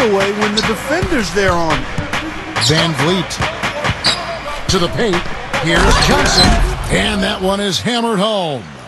away when the defender's there on it. Vanvleet to the paint. Here's Johnson, and that one is hammered home.